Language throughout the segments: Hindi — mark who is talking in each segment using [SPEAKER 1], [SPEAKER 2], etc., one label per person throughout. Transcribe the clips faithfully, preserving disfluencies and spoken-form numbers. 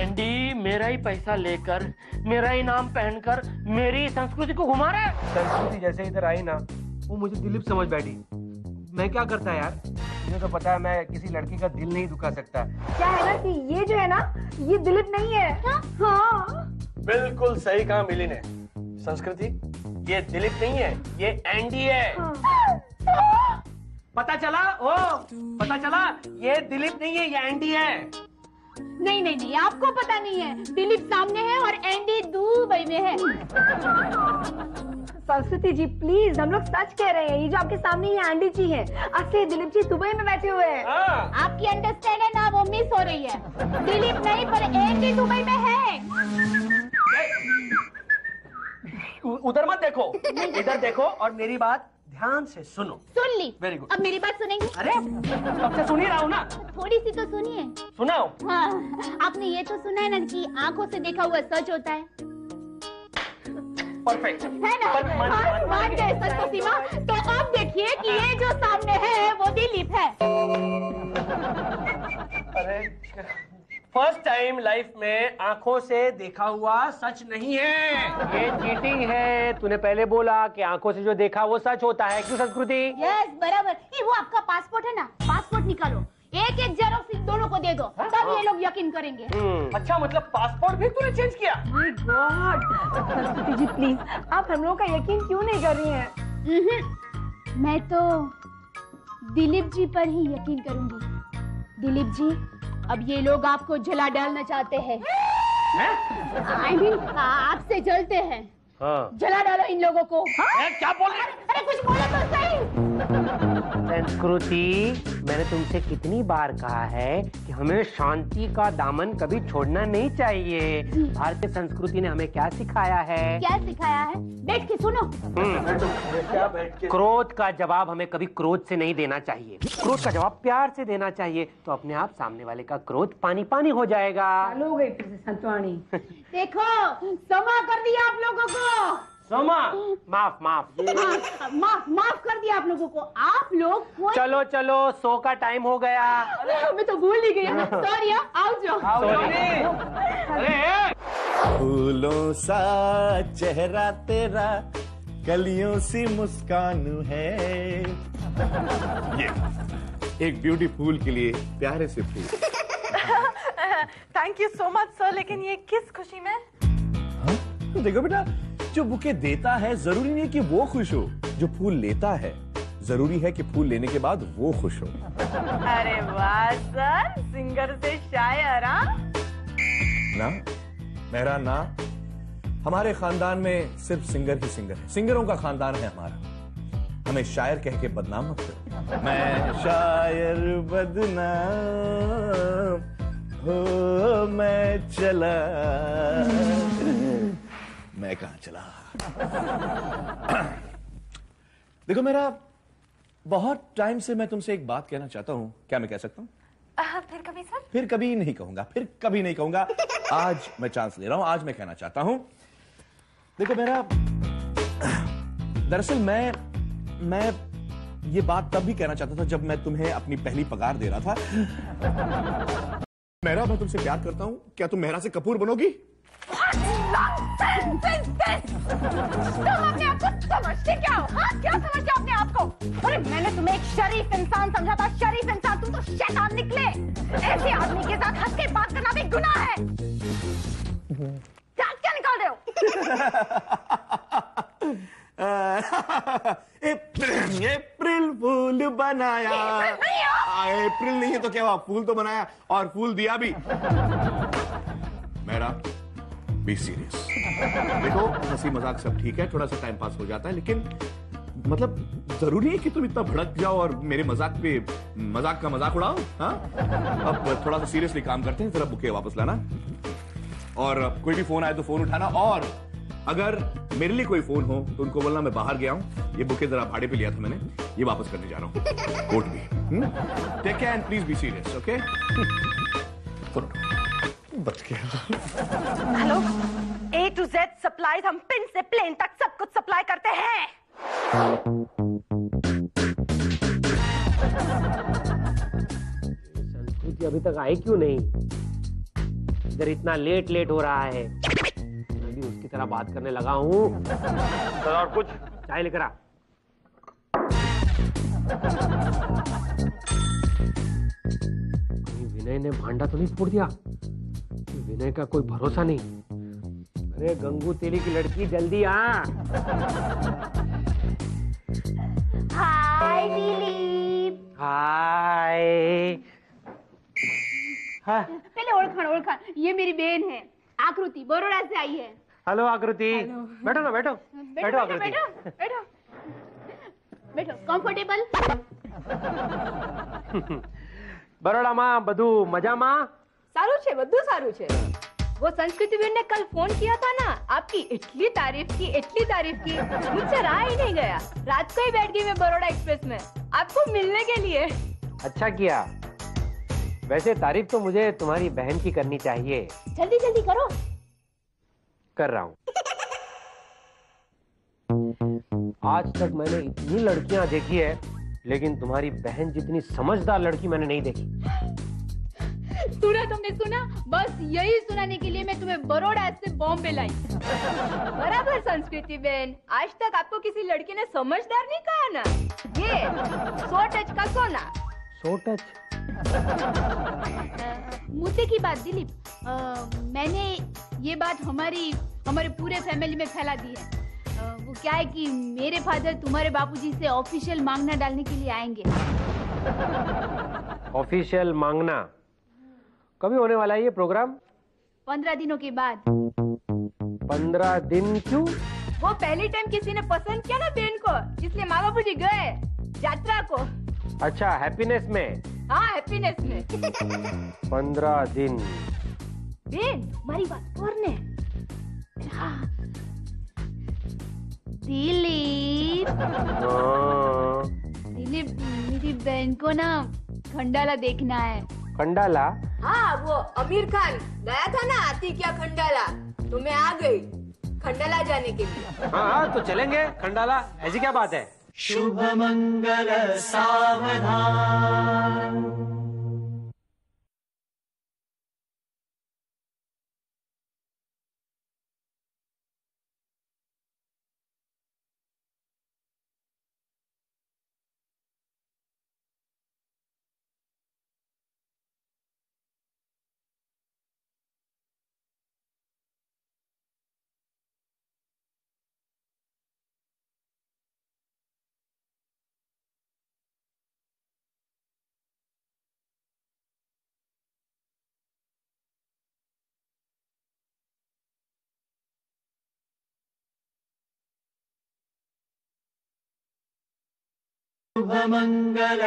[SPEAKER 1] एंडी मेरा ही पैसा लेकर, मेरा ही नाम पहनकर मेरी संस्कृति को घुमा रहा है।
[SPEAKER 2] संस्कृति जैसे इधर आई ना, वो मुझे दिलीप समझ बैठी। मैं क्या करता यार, मुझे तो पता है मैं किसी लड़की का दिल नहीं दुखा सकता।
[SPEAKER 3] क्या है ना कि ये जो है ना, ये दिलीप नहीं है। हाँ
[SPEAKER 1] बिल्कुल सही कहा मिली ने। संस्कृति, ये दिलीप नहीं है, ये एंडी है।
[SPEAKER 3] हाँ।
[SPEAKER 1] पता चला? ओ, पता चला? ये दिलीप नहीं है, ये एंडी है।
[SPEAKER 4] नहीं नहीं नहीं, आपको पता नहीं है। दिलीप सामने है और एंडी दुबई में है।
[SPEAKER 3] संस्कृति जी प्लीज, हम लोग सच कह रहे हैं। ये जो आपके सामने ये एंडी जी है, असली दिलीप जी दुबई में बैठे हुए हैं।
[SPEAKER 4] आपकी अंडरस्टैंड है ना, वो मिस हो रही है। दिलीप नहीं पर एंडी दुबई में है।
[SPEAKER 1] उधर मत देखो, इधर देखो और मेरी बात ध्यान से सुनो।
[SPEAKER 4] सुन ली।
[SPEAKER 1] Very good.
[SPEAKER 4] अब मेरी बात सुनेंगे?
[SPEAKER 1] अरे अब से सुन ही रहा हूँ ना।
[SPEAKER 4] थोड़ी सी तो सुनिए।
[SPEAKER 1] सुनाओ।
[SPEAKER 4] हाँ, आपने ये तो सुना है ना कि आंखों से देखा हुआ सच होता है।
[SPEAKER 1] परफेक्ट
[SPEAKER 4] है ना? हाँ, मान गए सच को सीमा। तो अब देखिए कि ये जो सामने है वो दिलीप है।
[SPEAKER 1] अरे फर्स्ट टाइम लाइफ में आंखों से देखा हुआ सच नहीं है, ये चीटिंग है। तूने पहले बोला कि आंखों से जो देखा वो सच होता है। क्यों संस्कृति?
[SPEAKER 4] यस बराबर। ये वो आपका पासपोर्ट है ना, पासपोर्ट निकालो, एक एक जेरोक्स इन दोनों को दे दो, तब ये लोग यकीन करेंगे।
[SPEAKER 1] अच्छा, मतलब पासपोर्ट भी तूने चेंज किया?
[SPEAKER 3] My god. Sanskriti ji please, आप हम लोगों का यकीन क्यों नहीं कर रही हैं?
[SPEAKER 4] मैं तो दिलीप जी पर ही यकीन करूंगी। दिलीप जी, अब ये लोग आपको जला डालना चाहते हैं। आई मीन आपसे जलते हैं।
[SPEAKER 1] हाँ।
[SPEAKER 4] जला डालो इन लोगों को।
[SPEAKER 1] हाँ? क्या बोल रहे?
[SPEAKER 4] अरे कुछ बोलो तो सही।
[SPEAKER 1] संस्कृति, मैंने तुमसे कितनी बार कहा है कि हमें शांति का दामन कभी छोड़ना नहीं चाहिए। भारतीय संस्कृति ने हमें क्या सिखाया है?
[SPEAKER 4] क्या सिखाया है? बैठ के सुनो।
[SPEAKER 1] क्या बैठ के? क्रोध का जवाब हमें कभी क्रोध से नहीं देना चाहिए, क्रोध का जवाब प्यार से देना चाहिए। तो अपने आप सामने वाले का क्रोध पानी पानी हो जाएगा।
[SPEAKER 3] चालू हो गई फिर से संतवाणी।
[SPEAKER 4] देखो, समा कर दिया आप लोगों को।
[SPEAKER 1] सोमा, माफ माफ
[SPEAKER 4] माफ माफ कर दिया आप लोगों को। आप लोग कोई...
[SPEAKER 1] चलो चलो, सो का टाइम हो गया।
[SPEAKER 4] अरे मैं तो भूल ही गई। सॉरी, आओ जाओ।
[SPEAKER 1] अरे
[SPEAKER 5] फूलों सा चेहरा तेरा, कलियों सी मुस्कान है। ये एक ब्यूटीफुल के लिए प्यारे से फूल।
[SPEAKER 6] Thank you so much sir, लेकिन ये किस खुशी में?
[SPEAKER 5] हाँ? तो देखो बेटा, जो बुके देता है जरूरी नहीं कि वो खुश हो, जो फूल लेता है जरूरी है कि फूल लेने के बाद वो खुश हो।
[SPEAKER 6] अरे वाह सर, सिंगर से शायर।
[SPEAKER 5] ना मेरा ना, हमारे खानदान में सिर्फ सिंगर ही सिंगर है। सिंगरों का खानदान है हमारा। हमें शायर कह के बदनाम मत करो। मैं शायर बदनाम हो मैं चला, मैं कहां चला। देखो, मेरा बहुत टाइम से मैं तुमसे एक बात कहना चाहता हूं। क्या मैं कह सकता हूं?
[SPEAKER 6] फिर कभी सर?
[SPEAKER 5] फिर कभी नहीं कहूंगा, फिर कभी नहीं कहूंगा। आज मैं चांस ले रहा हूं, आज मैं कहना चाहता हूं। देखो मेरा, दरअसल मैं मैं ये बात तब भी कहना चाहता था जब मैं तुम्हें अपनी पहली पगार दे रहा था। मेरा, मैं तुमसे प्यार करता हूं। क्या तुम मेहरा से कपूर बनोगी?
[SPEAKER 6] तुम अपने आप को समझते क्या हो? हाँ? क्या समझते अपने आप को? अरे मैंने तुम्हें एक शरीफ इंसान समझा था, शरीफ इंसान। तुम तो शैतान निकले। ऐसे आदमी के साथ हंस के बात करना भी गुनाह है। क्या क्या निकाल रहे हो?
[SPEAKER 5] अप्रैल फूल बनाया। अप्रैल नहीं है तो क्या हुआ, फूल तो बनाया और फूल दिया भी। मेरा बी सीरियस। देखो, हंसी मजाक सब ठीक है, थोड़ा सा टाइम पास हो जाता है, लेकिन मतलब जरूरी है कि तुम इतना भड़क जाओ और मेरे मजाक पे मजाक का मजाक उड़ाओ। हाँ, अब थोड़ा सा सीरियसली काम करते हैं। जरा बुके वापस लाना, और कोई भी फोन आए तो फोन उठाना, और अगर मेरे लिए कोई फोन हो तो उनको बोलना मैं बाहर गया हूं, ये बुके जरा भाड़े पे लिया था मैंने, ये वापस करने जा रहा हूं। कोर्ट भी। Take care and please be serious, okay? बच गया।
[SPEAKER 6] Hello, A to Z supply, हम पिन से प्लेन तक सब कुछ सप्लाई करते हैं।
[SPEAKER 1] संस्कृति अभी तक आई क्यों नहीं? इधर इतना लेट लेट हो रहा है, मैं भी उसकी तरह बात करने लगा हूँ। चल और कुछ चाय लेकर आ। कहीं विनय ने भांडा तो नहीं फोड़ दिया? विनय का कोई भरोसा नहीं। अरे गंगू तेली की लड़की जल्दी आ।
[SPEAKER 6] हाय दिलीप।
[SPEAKER 1] हाय। हाँ।
[SPEAKER 4] पहले ओळखाण ओळखाण, ये मेरी बहन है आकृति, बड़ौदा से आई है।
[SPEAKER 1] हेलो आकृति। बैठो ना, बैठो बैठो आकृति।
[SPEAKER 4] बैठो बैठो बैठो, कंफर्टेबल।
[SPEAKER 1] बरोड़ा માં બધું મજામાં?
[SPEAKER 3] सारू छे, બધું सारू छे। वो संस्कृति वीर ने कल फोन किया था ना, आपकी इतनी तारीफ की इतनी तारीफ की, मुझसे रहा ही नहीं गया। रात को ही बैठ गई मैं बड़ौदा एक्सप्रेस में आपको मिलने के लिए।
[SPEAKER 1] अच्छा किया। वैसे तारीफ तो मुझे तुम्हारी बहन की करनी चाहिए।
[SPEAKER 4] जल्दी जल्दी करो।
[SPEAKER 1] कर रहा हूँ। आज तक मैंने इतनी लड़कियां देखी है, लेकिन तुम्हारी बहन जितनी समझदार लड़की मैंने नहीं देखी।
[SPEAKER 4] सुना तुमने, सुना? बस यही सुनाने के लिए मैं तुम्हें बड़ौदा से बॉम्बे लाई।
[SPEAKER 3] बराबर संस्कृति बहन, आज तक आपको किसी लड़की ने समझदार नहीं कहा ना। ये सौ टच का सोना।
[SPEAKER 1] सो टच।
[SPEAKER 4] मुद्दे की बात दिलीप, अ, मैंने ये बात हमारी हमारे पूरे फैमिली में फैला दी है। अ, वो क्या है कि मेरे फादर तुम्हारे बापूजी से ऑफिशियल मांगना डालने के लिए आएंगे।
[SPEAKER 1] ऑफिशियल मांगना कभी होने वाला है ये प्रोग्राम?
[SPEAKER 4] पंद्रह दिनों के बाद।
[SPEAKER 1] पंद्रह दिन क्यों?
[SPEAKER 3] वो पहली टाइम किसी ने पसंद किया ना बहन को, इसलिए माँ बापू जी गए यात्रा को।
[SPEAKER 1] अच्छा, हैप्पीनेस में?
[SPEAKER 3] हाँ, हैप्पीनेस में।
[SPEAKER 1] पंद्रह दिन।
[SPEAKER 3] बहन हमारी बात करने।
[SPEAKER 4] हाँ। दिलीप,
[SPEAKER 1] हाँ।
[SPEAKER 4] दिलीप मेरी बहन को ना खंडाला देखना है।
[SPEAKER 1] खंडाला?
[SPEAKER 3] हाँ, वो आमिर खान गया था ना आती क्या खंडाला, तो मैं आ गई खंडाला जाने के लिए।
[SPEAKER 1] हाँ हाँ, तो चलेंगे खंडाला, ऐसी क्या बात है?
[SPEAKER 7] शुभ मंगल सावधान। शुभ मंगल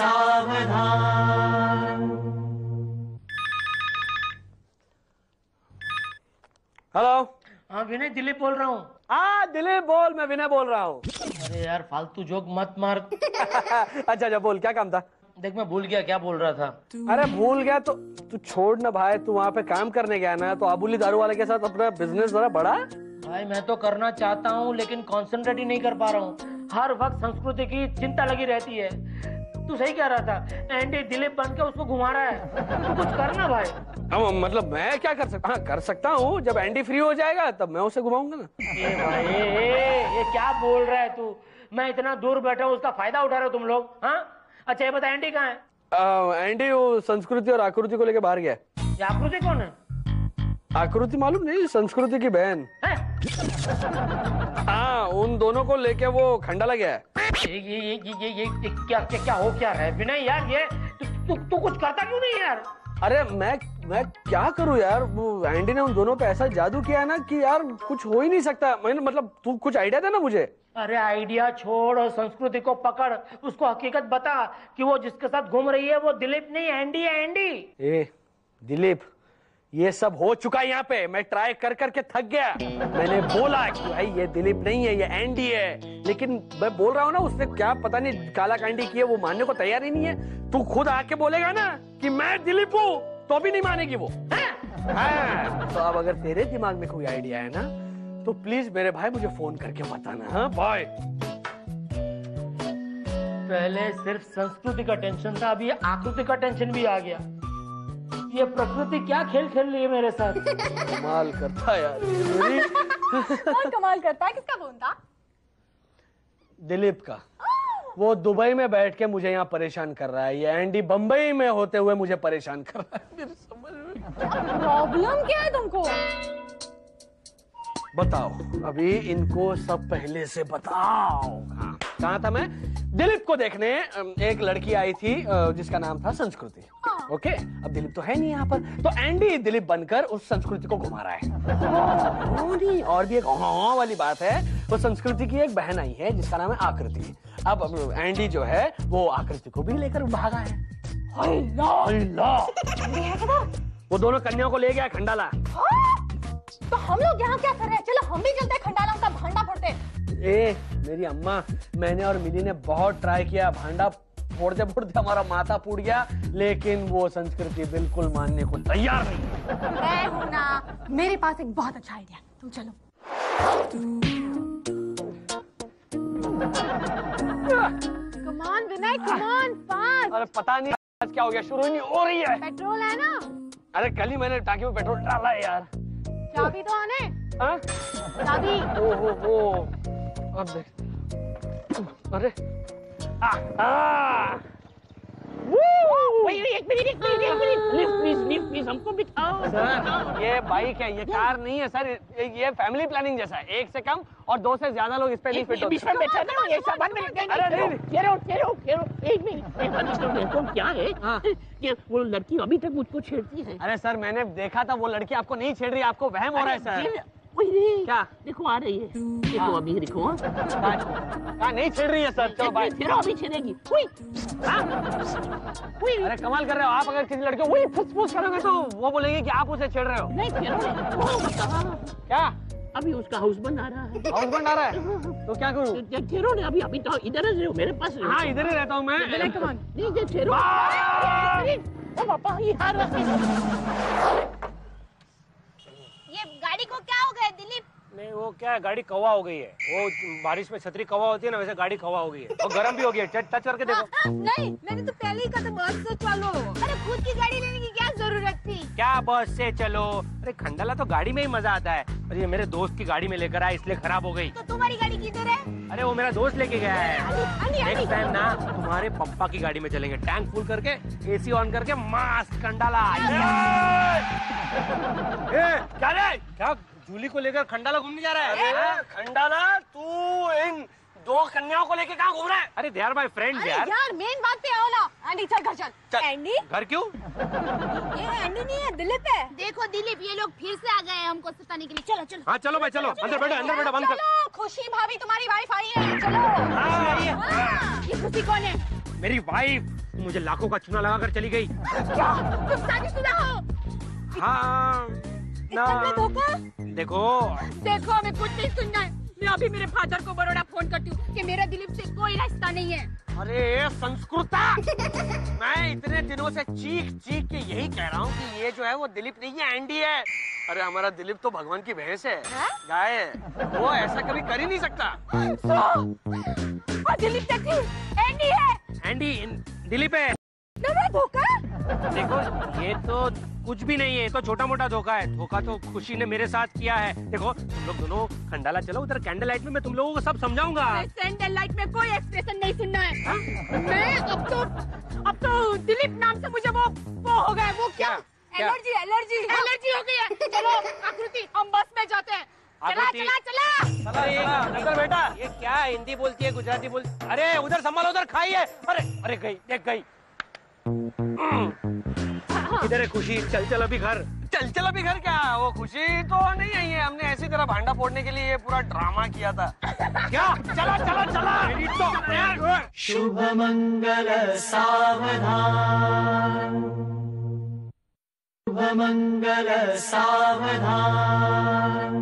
[SPEAKER 7] सावधान।
[SPEAKER 2] हेलो।
[SPEAKER 1] हाँ विनय, दिलीप बोल रहा हूँ।
[SPEAKER 2] हाँ दिलीप बोल, मैं विनय बोल रहा हूँ।
[SPEAKER 1] अरे यार फालतू जोक मत मार।
[SPEAKER 2] अच्छा अच्छा बोल, क्या काम था?
[SPEAKER 1] देख मैं भूल गया क्या बोल रहा था।
[SPEAKER 2] अरे भूल गया तो तू छोड़ ना भाई, तू वहाँ पे काम करने गया ना, तो आबुली दारू वाले के साथ अपना बिजनेस जरा बढ़ा।
[SPEAKER 1] भाई मैं तो करना चाहता हूँ, लेकिन कॉन्सेंट्रेट ही नहीं कर पा रहा हूँ। हर वक्त संस्कृति की चिंता लगी रहती है। तू सही कह रहा था, एंडी दिलीप बन के उसको घुमा रहा है। तू कुछ करना भाई।
[SPEAKER 2] अब मतलब मैं क्या कर सकता? हाँ कर सकता हूँ, जब एंडी फ्री हो जाएगा तब मैं उसे घुमाऊंगा ना।
[SPEAKER 1] ये भाई ये, ये क्या बोल रहा है तू? मैं इतना दूर बैठा हूँ, उसका फायदा उठा रहे हो तुम लोग। हाँ अच्छा ये बता, एंडी कहाँ है?
[SPEAKER 2] आ, एंडी वो संस्कृति और आकृति को लेके बाहर गया।
[SPEAKER 1] ये आकृति कौन है?
[SPEAKER 2] आकृति मालूम नहीं, संस्कृति की बहन। हाँ उन दोनों को लेके वो खंडाला गया है।
[SPEAKER 1] ये ये ये ये ये, ये क्या क्या क्या हो क्या रहा है विनय यार? ये तू तू तू कुछ करता क्यों नहीं यार?
[SPEAKER 2] अरे मैं मैं क्या करूं यार, वो एंडी ने उन दोनों पे ऐसा जादू किया है ना कि यार कुछ हो ही नहीं सकता। मैंने मतलब तू कुछ आइडिया दे ना मुझे।
[SPEAKER 1] अरे आइडिया छोड़ और संस्कृति को पकड़, उसको हकीकत बता कि वो जिसके साथ घूम रही है वो दिलीप नहीं एंडी है। एंडी
[SPEAKER 2] ए दिलीप, ये सब हो चुका है यहाँ पे। मैं ट्राई कर करके थक गया। मैंने बोला कि भाई ये दिलीप नहीं है, ये एंडी है, लेकिन मैं बोल रहा हूँ ना उसने क्या पता नहीं काला कांडी की है, वो मानने को तैयार ही नहीं है। तू खुद आके बोलेगा ना कि मैं दिलीप हूँ तो भी नहीं मानेगी वो। हाँ, तो अब अगर तेरे दिमाग में कोई आइडिया है ना तो प्लीज मेरे भाई मुझे फोन करके बताना। हाँ बाय।
[SPEAKER 1] पहले सिर्फ संस्कृति का टेंशन था, अभी आकृति का टेंशन भी आ गया। ये प्रकृति क्या खेल खेल रही है मेरे साथ।
[SPEAKER 2] कमाल करता है यार मेरी।
[SPEAKER 6] कौन कमाल करता है? किसका फोन था?
[SPEAKER 2] दिलीप का। वो दुबई में बैठ के मुझे यहाँ परेशान कर रहा है, ये एंडी बम्बई में होते हुए मुझे परेशान कर रहा है। मेरे समझ में
[SPEAKER 6] प्रॉब्लम क्या है तुमको?
[SPEAKER 2] बताओ, अभी इनको सब पहले से बताओ। हाँ, कहाँ था मैं? दिलीप को देखने एक लड़की आई थी जिसका नाम था संस्कृति। ओके, अब दिलीप तो है नहीं यहाँ पर, तो एंडी दिलीप बनकर उस संस्कृति को घुमा रहा है। और भी एक हाँ वाली बात है, वो संस्कृति की एक बहन आई है जिसका नाम है आकृति। अब एंडी जो है वो आकृति को भी लेकर भागा है। वो दोनों कन्याओं को ले गया खंडाला।
[SPEAKER 6] तो हम लोग यहाँ क्या कर रहे हैं? चलो हम भी चलते हैं, खंडाला उनका भांडा फोड़ते हैं।
[SPEAKER 2] ए मेरी अम्मा, मैंने और मिली ने बहुत ट्राई किया, भांडा फोड़ते फोड़ते हमारा माथा फूट गया, लेकिन वो संस्कृति बिल्कुल मानने को तैयार नहीं।
[SPEAKER 6] मैं हूं ना, मेरे पास एक बहुत अच्छा आइडिया, तुम चलो। Come on Vinay, come on, fast.
[SPEAKER 2] अरे पता नहीं आज क्या हो गया, शुरू ही नहीं हो रही है।
[SPEAKER 6] पेट्रोल है ना?
[SPEAKER 2] अरे कल ही मैंने टांकी में पेट्रोल डाला है यार।
[SPEAKER 6] चाबी तो आने।
[SPEAKER 2] हाँ?
[SPEAKER 6] चाबी।
[SPEAKER 2] ओ हो हो, अब देख। अरे आ, आ,
[SPEAKER 1] एक मिनट एक मिनट एक minute please please please please हमको बिठाओ।
[SPEAKER 2] सर ये बाइक है, ये कार नहीं है सर, ये फैमिली प्लानिंग जैसा है, एक से कम और दो से ज्यादा लोग इस पे नहीं फिट होते।
[SPEAKER 1] बीच में बैठा ना, ये सामान में नहीं।
[SPEAKER 2] अरे नहीं
[SPEAKER 1] ठहरो ठहरो ठहरो, एक मिनट एक मिनट देखो क्या है।
[SPEAKER 2] हाँ।
[SPEAKER 1] ये वो लड़की अभी तक मुझको छेड़ती है।
[SPEAKER 2] अरे सर मैंने देखा था, वो लड़की आपको नहीं छेड़ रही, आपको वहम हो रहा है सर।
[SPEAKER 1] क्या देखो आ रही है, देखो अभी देखो।
[SPEAKER 2] कहाँ नहीं छेड़ रही है सर, चलो बाय।
[SPEAKER 1] ठहरो अभी छेड़ेगी।
[SPEAKER 2] अरे कमाल कर रहे हो आप, अगर किसी लड़के वही फुसफुस करोगे तो वो बोलेंगे कि आप उसे छेड़ रहे हो।
[SPEAKER 1] नहीं ठहरो,
[SPEAKER 2] क्या
[SPEAKER 1] अभी उसका हाउसबैंड आ रहा है।
[SPEAKER 2] हाउसबैंड आ रहा है तो क्या करूँ?
[SPEAKER 1] ठहरो ना, अभी अभी तो इधर रहो, मेरे पास रहो।
[SPEAKER 2] हाँ इधर ही रहता हूँ मैं।
[SPEAKER 1] नहीं ठहरो। ओ पापा यार,
[SPEAKER 6] ये गाड़ी को क्या हो गया दिलीप?
[SPEAKER 1] नहीं वो क्या है, गाड़ी कौवा हो गई है। वो बारिश में छतरी कौवा होती है ना, वैसे गाड़ी कौवा हो गई है और गर्म भी हो गई है। टच करके देखो।
[SPEAKER 6] नहीं, मैंने तो पहले ही कहा था बस से चलो। अरे खुद की गाड़ी लेने की क्या जरूरत थी?
[SPEAKER 1] क्या बस से चलो? अरे खंडाला तो गाड़ी में ही मजा आता है। अरे ये मेरे दोस्त की गाड़ी में लेकर आया, इसलिए खराब हो गई।
[SPEAKER 6] तो तुम्हारी गाड़ी किधर है?
[SPEAKER 1] अरे वो मेरा दोस्त लेके गया है। नेक्स्ट टाइम ना तुम्हारे पप्पा की गाड़ी में चलेंगे, टैंक फुल करके, एसी ऑन करके, मस्त खंडाला। क्या रे, क्या जूली को लेकर खंडाला घूमने जा रहा है?
[SPEAKER 2] खंडाला तू इन दो कन्याओं को लेके कहाँ घूम रहा है?
[SPEAKER 1] अरे दे आर माय फ्रेंड्स यार।
[SPEAKER 6] यार मेन बात पे आओ ना। एंडी चल घर चल।
[SPEAKER 2] चल।
[SPEAKER 6] एंडी?
[SPEAKER 1] घर क्यों?
[SPEAKER 6] ये एंडी नहीं है, दिलीप है।
[SPEAKER 4] देखो दिलीप, ये लोग फिर से आ गए हैं हमको सताने के लिए। चलो चलो।
[SPEAKER 1] हाँ चलो भाई चलो, अंदर बैठो अंदर बैठो, बंद कर।
[SPEAKER 6] चलो, खुशी भाभी तुम्हारी वाइफ आई है, चलो। हाँ।
[SPEAKER 4] ये खुशी कौन है?
[SPEAKER 1] मेरी वाइफ मुझे लाखों का चूना लगाकर चली गई।
[SPEAKER 6] क्या तुम शादीशुदा हो?
[SPEAKER 1] हाँ ना, देखो
[SPEAKER 4] देखो हमें कुछ नहीं सुनना है। मैं अभी मेरे फादर को बड़ोड़ा फोन करती हूँ कि मेरा दिलीप से कोई रास्ता नहीं है।
[SPEAKER 1] अरे संस्कृता, मैं इतने दिनों से चीख चीख के यही कह रहा हूँ कि ये जो है वो दिलीप नहीं है, एंडी है।
[SPEAKER 2] अरे हमारा दिलीप तो भगवान की भैंस है, गाय है, वो ऐसा कभी कर ही नहीं सकता।
[SPEAKER 6] और दिलीप देखी, एंडी है।
[SPEAKER 1] एंडी दिलीप है।
[SPEAKER 6] धोखा?
[SPEAKER 1] देखो ये तो कुछ भी नहीं है, तो छोटा मोटा धोखा है। धोखा तो खुशी ने मेरे साथ किया है। देखो तुम लोग दोनों खंडाला चलो, उधर कैंडल लाइट में मैं तुम लोगों को सब समझाऊंगा।
[SPEAKER 4] कैंडल लाइट में कोई एक्सप्रेशन नहीं सुनना है। हा? मैं अब तो अब तो दिलीप नाम से मुझे वो वो हो गया। वो क्या?
[SPEAKER 6] एलर्जी एलर्जी
[SPEAKER 4] एलर्जी हो गई है। चलो आकृति, हम बस में जाते हैं। चला
[SPEAKER 1] आकृति।
[SPEAKER 4] चला चला।
[SPEAKER 1] चला ये अंदर बेटा, ये क्या हिंदी बोलती है गुजराती बोलती? अरे उधर संभालो, उधर खाई है। अरे अरे गई, देख गई। इधर है खुशी, चल चल अभी घर।
[SPEAKER 2] चल चल अभी घर क्या? वो खुशी तो नहीं आई है, हमने ऐसी तरह भांडा फोड़ने के लिए ये पूरा ड्रामा किया था।
[SPEAKER 1] क्या? चला चला चला। तो
[SPEAKER 7] शुभ मंगल सावधान, शुभ मंगल सावधान।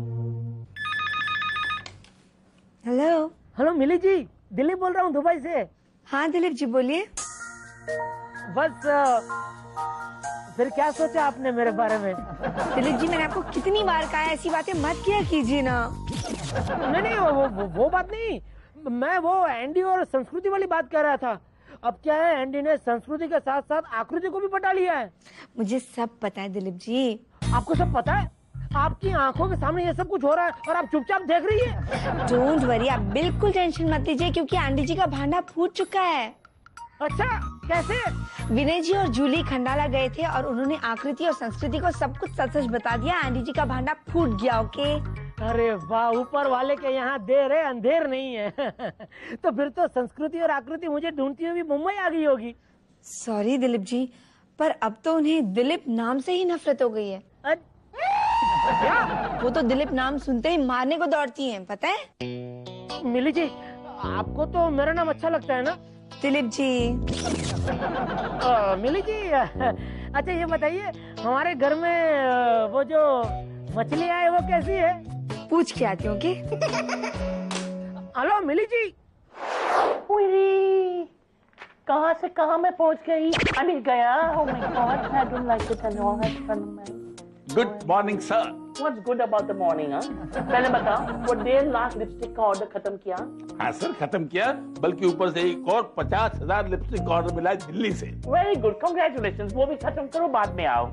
[SPEAKER 3] हेलो।
[SPEAKER 1] हेलो मिली जी, दिलीप बोल रहा हूँ दुबई से।
[SPEAKER 3] हाँ दिलीप जी बोलिए।
[SPEAKER 1] बस फिर क्या सोचा आपने मेरे बारे में?
[SPEAKER 3] दिलीप जी मैंने आपको कितनी बार कहा है ऐसी बातें मत किया कीजिए ना।
[SPEAKER 1] नहीं नहीं वो, वो वो बात नहीं, मैं वो एंडी और संस्कृति वाली बात कर रहा था। अब क्या है, एंडी ने संस्कृति के साथ साथ आकृति को भी पटा लिया है।
[SPEAKER 3] मुझे सब पता है दिलीप जी।
[SPEAKER 1] आपको सब पता है? आपकी आंखों के सामने ये सब कुछ हो रहा है और आप चुपचाप देख रही है।
[SPEAKER 3] डोंट वरी, आप बिल्कुल टेंशन मत लीजिए क्योंकि आंटी जी का भांडा फूट चुका है।
[SPEAKER 1] अच्छा, कैसे?
[SPEAKER 3] विनय जी और जूली खंडाला गए थे और उन्होंने आकृति और संस्कृति को सब कुछ सच सच बता दिया। आंटी जी का भांडा फूट गया। ओके।
[SPEAKER 1] अरे वाह, ऊपर वाले के यहाँ देर है अंधेर नहीं है। तो फिर तो संस्कृति और आकृति मुझे ढूंढती हुई मुंबई आ गई होगी।
[SPEAKER 3] सॉरी दिलीप जी, पर अब तो उन्हें दिलीप नाम से ही नफरत हो गई है।
[SPEAKER 1] क्या?
[SPEAKER 3] वो तो दिलीप नाम सुनते ही मारने को दौड़ती हैं, पता है?
[SPEAKER 1] मिली जी, आपको तो मेरा नाम अच्छा लगता है ना?
[SPEAKER 3] दिलीप जी।
[SPEAKER 1] आ, मिली जी, अच्छा ये बताइए, हमारे घर में वो जो मछलियाँ है वो कैसी है?
[SPEAKER 3] पूछ के आती हूँ। ओके।
[SPEAKER 1] हेलो मिली जी।
[SPEAKER 8] कहाँ से कहाँ मैं पहुँच गई? अभी गया। Oh my God, I don't like it at all. I don't like it.
[SPEAKER 5] Good morning sir.
[SPEAKER 8] What's good about the morning, हाँ? पहले बताओ, वो डेढ़ लाख लिपस्टिक का ऑर्डर खत्म किया?
[SPEAKER 9] हाँ सर, खत्म किया, बल्कि ऊपर से एक और पचास हजार लिपस्टिक का ऑर्डर मिला है दिल्ली से।
[SPEAKER 8] Very good, congratulations. वो भी खत्म करो, बाद में आओ।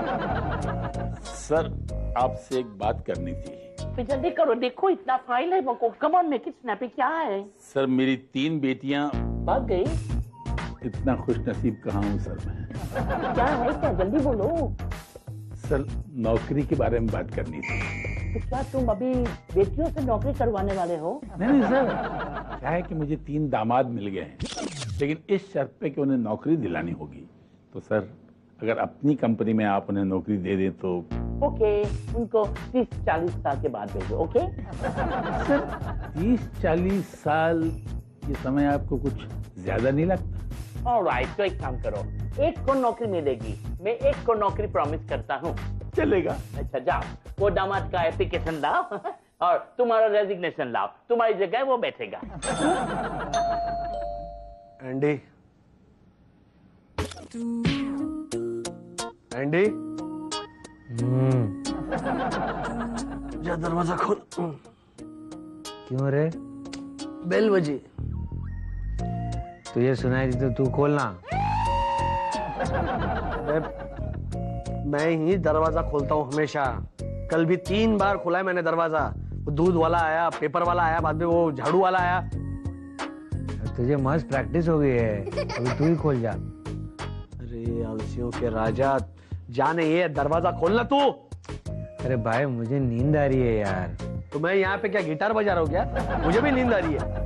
[SPEAKER 9] सर, आपसे एक बात करनी थी।
[SPEAKER 8] तो जल्दी करो, देखो इतना फाइल है वो। Come on, make it snappy. क्या है?
[SPEAKER 9] सर, मेरी तीन बेटियां
[SPEAKER 8] भाग गई।
[SPEAKER 9] इतना खुश नसीब कहाँ हूँ सर मैं।
[SPEAKER 8] क्या है, क्या जल्दी बोलो।
[SPEAKER 9] सर, नौकरी के बारे में बात करनी थी।
[SPEAKER 8] तो क्या तुम अभी बेटियों से नौकरी करवाने वाले हो?
[SPEAKER 9] नहीं नहीं सर, क्या है कि मुझे तीन दामाद मिल गए हैं, लेकिन इस शर्त पे कि उन्हें नौकरी दिलानी होगी। तो सर, अगर अपनी कंपनी में आप उन्हें नौकरी दे दें तो।
[SPEAKER 8] ओके, उनको तीस चालीस साल के बाद भेजो। ओके
[SPEAKER 9] सर, तीस चालीस साल ये समय आपको कुछ ज्यादा नहीं लगता?
[SPEAKER 8] ऑलराइट, तो एक काम करो, एक को नौकरी मिलेगी, मैं एक को नौकरी प्रॉमिस करता हूँ।
[SPEAKER 9] चलेगा।
[SPEAKER 8] अच्छा जाओ, वो दामाद का एप्लीकेशन लाओ और तुम्हारा रेजिग्नेशन लाओ, तुम्हारी जगह वो बैठेगा।
[SPEAKER 2] एंडी, एंडी, जा दरवाजा खोल।
[SPEAKER 10] क्यों रे?
[SPEAKER 2] बेल बजी।
[SPEAKER 10] तुझे सुनाई दी तो तू खोलना।
[SPEAKER 2] मैं ही दरवाजा खोलता हूँ हमेशा। कल भी तीन बार खोला है मैंने दरवाजा। वो दूध वाला आया, पेपर वाला आया, बाद में वो झाड़ू वाला आया।
[SPEAKER 10] तुझे मस्त प्रैक्टिस हो गई है, अभी तू ही खोल जा।
[SPEAKER 2] अरे आलसियों के राजा, जाने ये दरवाजा खोलना तू।
[SPEAKER 10] अरे भाई, मुझे नींद आ रही है यार।
[SPEAKER 2] तो मैं यहाँ पे क्या गिटार बजा रहा हूँ क्या? मुझे भी नींद आ रही है।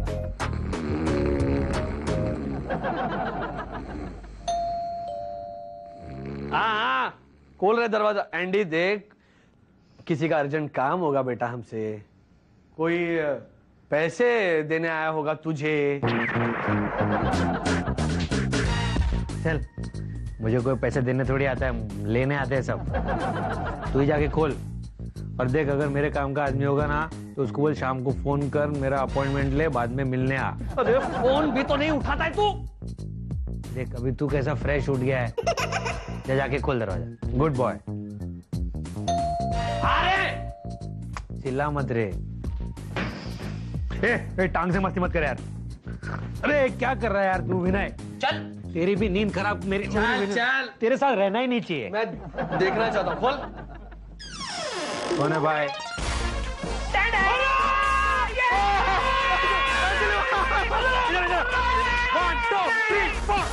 [SPEAKER 2] हाँ हाँ, खोल रहे दरवाजा। एंडी देख, किसी का अर्जेंट काम होगा बेटा हमसे, कोई पैसे देने आया होगा तुझे।
[SPEAKER 10] चल, मुझे कोई पैसे देने थोड़ी आता है, लेने आते हैं सब। तू ही जाके खोल और देख, अगर मेरे काम का आदमी होगा ना तो उसको बोल शाम को फोन कर, मेरा अपॉइंटमेंट ले, बाद में मिलने आ।
[SPEAKER 2] अरे फोन भी तो नहीं उठाता है तू।
[SPEAKER 10] देख, अभी तू कैसा फ्रेश उठ गया है। जा जाके खोल दरवाजा। Good boy.
[SPEAKER 2] अरे
[SPEAKER 10] चिल्ला मत रे। ए, ए, टांग से मस्ती मत कर यार। अरे क्या कर रहा है यार तू विनय?
[SPEAKER 2] चल,
[SPEAKER 10] तेरी भी नींद खराब। मेरी
[SPEAKER 2] चल चल,
[SPEAKER 10] तेरे साथ रहना ही नहीं चाहिए।
[SPEAKER 2] मैं देखना चाहता हूँ। खोल।
[SPEAKER 10] कौन है भाई?
[SPEAKER 2] One, two, three, four.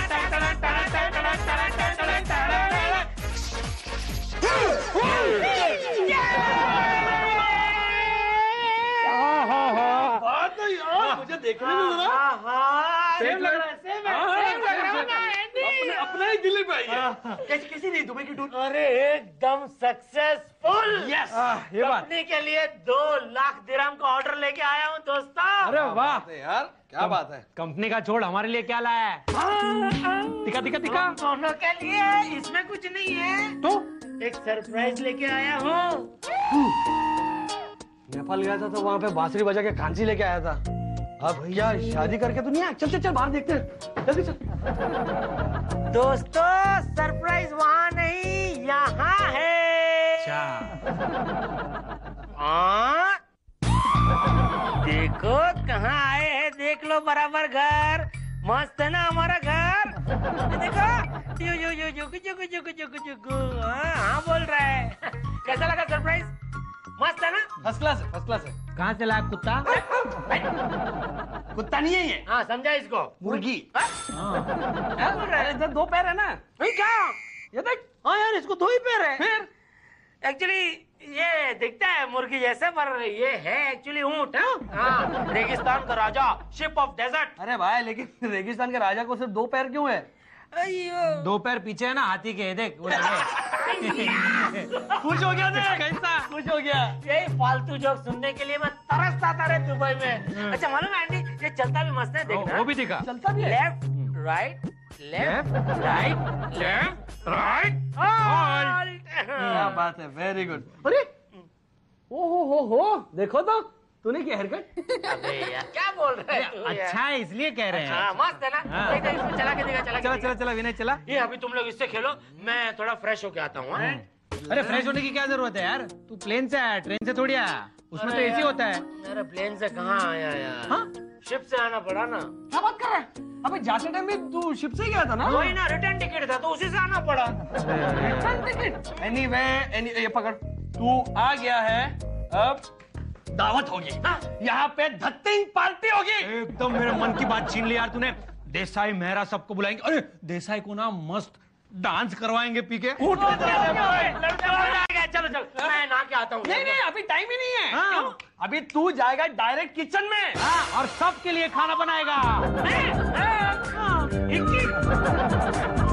[SPEAKER 2] मुझे देखने दो जरा। सेम लग रहा है, सेम है, सेम लग रहा है ना एंडी। अपने अपना ही दिल पे है। कैसी कैसी नहीं तुम्हें की टूट?
[SPEAKER 1] अरे एकदम सक्सेसफुल।
[SPEAKER 2] यस,
[SPEAKER 1] ये कंपनी के लिए दो लाख दिरहम का ऑर्डर लेके आया हूँ दोस्तों।
[SPEAKER 10] अरे वाह
[SPEAKER 2] यार, क्या बात है।
[SPEAKER 10] कंपनी का छोड़, हमारे लिए क्या लाया है? दिखा दिखा दिखा।
[SPEAKER 1] दोनों के लिए इसमें कुछ नहीं है,
[SPEAKER 10] तो
[SPEAKER 1] एक सरप्राइज लेके आया हूँ।
[SPEAKER 2] नेपाल गया था तो वहाँ पे बांसुरी बजा के कांची लेके आया था। अब भैया शादी करके तो नहीं आया। चल चल चल, बाहर देखते हैं, जल्दी चल।
[SPEAKER 1] दोस्तों, सरप्राइज वहाँ नहीं, यहाँ है।
[SPEAKER 10] अच्छा,
[SPEAKER 1] हाँ? देखो कहाँ आए हैं, देख लो बराबर घर। मस्त है ना हमारा घर? ये देखो, यो यो यो यो जुगु जुगु जुगु जुगु, हाँ हाँ बोल रहा है। कैसा लगा सरप्राइज? मस्त है ना?
[SPEAKER 2] फर्स्ट क्लास है, फर्स्ट क्लास है।
[SPEAKER 10] कहाँ से लाया कुत्ता?
[SPEAKER 2] कुत्ता नहीं है ये,
[SPEAKER 1] हाँ समझा इसको।
[SPEAKER 2] मुर्गी।
[SPEAKER 1] क्या बोल रहा है?
[SPEAKER 2] अरे दो पैर है ना।
[SPEAKER 1] नहीं क्या?
[SPEAKER 2] ये देख।
[SPEAKER 1] हाँ यार इसको दो ही पैर है।
[SPEAKER 2] फिर
[SPEAKER 1] एक्चुअली ये दिखता है मुर्गी जैसे, पर ये है एक्चुअली ऊंट। हाँ, रेगिस्तान का राजा, शिप ऑफ डेजर्ट।
[SPEAKER 2] अरे भाई लेकिन रेगिस्तान के राजा को सिर्फ दो पैर क्यों है?
[SPEAKER 1] अयो
[SPEAKER 10] दो पैर पीछे है ना हाथी के, देख वो लगे।
[SPEAKER 2] खुश हो गया देख, कैसा खुश हो गया।
[SPEAKER 1] यही फालतू जोक सुनने के लिए मैं तरसता था रे दुबई में। अच्छा मालूम है आंटी, ये चलता भी मस्त है, देखना।
[SPEAKER 10] वो भी दिखा।
[SPEAKER 2] चलता भी है।
[SPEAKER 1] Left right left right left right.
[SPEAKER 2] क्या बात है, वेरी गुड। अरे ओ हो हो हो, देखो तो तूने क्या हेयरकट।
[SPEAKER 1] अबे यार क्या बोल रहा है तू यार?
[SPEAKER 10] अच्छा है इसलिए कह रहे हैं।
[SPEAKER 1] हाँ मस्त है ना?
[SPEAKER 10] हाँ।
[SPEAKER 1] एक बार इसको चला के दिखा, चला के
[SPEAKER 10] चला
[SPEAKER 1] दिखा।
[SPEAKER 10] चला चला विनय चला।
[SPEAKER 1] ये अभी तुम लोग इससे खेलो, मैं थोड़ा फ्रेश होके आता हूँ। हाँ?
[SPEAKER 10] अरे फ्रेश होने की क्या जरूरत है यार, तू प्लेन से आया, ट्रेन से थोड़ी आया, उसमें तो एसी होता है।
[SPEAKER 1] अरे प्लेन से कहाँ आया यार?
[SPEAKER 2] हाँ?
[SPEAKER 1] शिप से आना पड़ा ना।
[SPEAKER 2] क्या बात कर रहा है? अबे जाते टाइम में तू शिप से गया था ना?
[SPEAKER 1] वही ना, रिटर्न टिकट था तो उसी से आना पड़ा।
[SPEAKER 2] एनीवे एनी ये पकड़, तू आ गया है, अब दावत होगी। यहाँ पे धत्तिंग पार्टी होगी।
[SPEAKER 10] एकदम मेरे मन की बात छीन ली यार तूने। देसाई मेहरा सबको बुलाएंगे। अरे देसाई को ना मस्त डांस करवाएंगे पी के।
[SPEAKER 1] चलो चलो मैं नहा के आता हूँ।
[SPEAKER 2] नहीं नहीं अभी टाइम ही नहीं है।
[SPEAKER 10] हाँ।
[SPEAKER 2] क्यों? अभी तू जाएगा डायरेक्ट किचन में।
[SPEAKER 10] हाँ, और सबके लिए खाना बनाएगा।
[SPEAKER 1] हाँ, इक्की।